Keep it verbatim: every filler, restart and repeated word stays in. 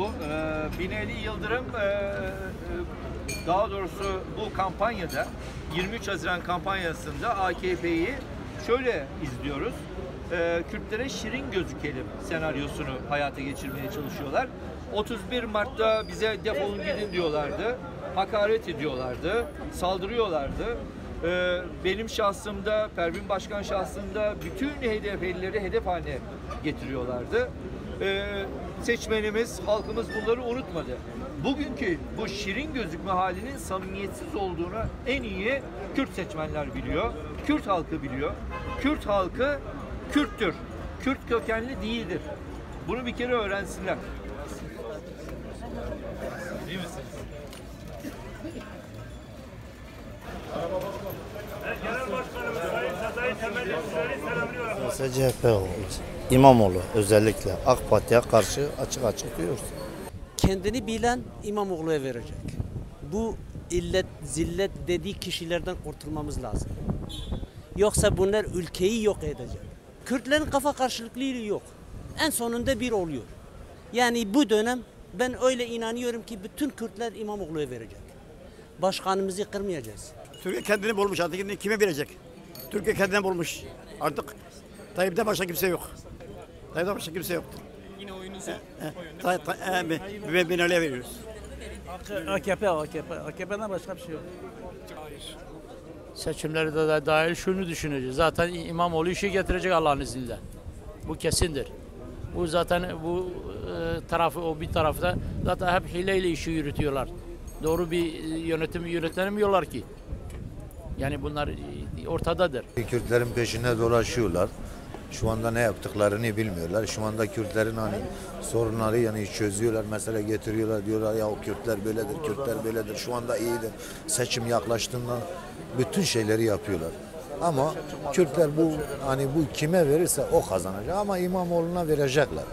Ee, Binali Yıldırım e, e, daha doğrusu bu kampanyada yirmi üç Haziran kampanyasında A K P'yi şöyle izliyoruz. Ee, Kürtlere şirin gözükelim senaryosunu hayata geçirmeye çalışıyorlar. otuz bir Mart'ta bize defolun gidin diyorlardı. Hakaret ediyorlardı. Saldırıyorlardı. Ee, benim şahsımda, Pervin Başkan şahsında bütün H D P'lileri hedef haline getiriyorlardı. Ee, seçmenimiz, halkımız bunları unutmadı. Bugünkü bu şirin gözükme halinin samimiyetsiz olduğunu en iyi Kürt seçmenler biliyor. Kürt halkı biliyor. Kürt halkı Kürttür. Kürt kökenli değildir. Bunu bir kere öğrensinler. İyi misiniz? Genel Başkanımız Sayın Sezai Temelli selamlıyor. Mesela C H P İmamoğlu özellikle AK Parti'ye karşı açık açık diyoruz. Kendini bilen İmamoğlu'ya verecek. Bu illet, zillet dediği kişilerden kurtulmamız lazım. Yoksa bunlar ülkeyi yok edecek. Kürtlerin kafa karşılıklığı yok. En sonunda bir oluyor. Yani bu dönem ben öyle inanıyorum ki bütün Kürtler İmamoğlu'ya verecek. Başkanımızı kırmayacağız. Türkiye kendini bulmuş artık kime verecek? Türkiye kendini bulmuş. Artık Tayyip'ten başka kimse yok. Tayyip'ten başka kimse yok. Yine oyunuzu Ve Binali'ye veriyoruz. A K P, A K P, A K P'den başka bir şey yok. Seçimlerde de dahil şunu düşüneceğiz. Zaten İmamoğlu işi getirecek Allah'ın izniyle. Bu kesindir. Bu zaten bu e, tarafı o bir tarafta zaten hep hileyle işi yürütüyorlar. Doğru bir yönetim yönetenemiyorlar ki. Yani bunlar ortadadır. Kürtlerin peşinde dolaşıyorlar. Şu anda ne yaptıklarını bilmiyorlar. Şu anda Kürtlerin hani sorunları yani çözüyorlar. Mesela getiriyorlar diyorlar ya o Kürtler böyledir, Kürtler böyledir. Şu anda iyidir. Seçim yaklaştığından bütün şeyleri yapıyorlar. Ama Kürtler bu hani bu kime verirse o kazanacak ama İmamoğlu'na verecekler.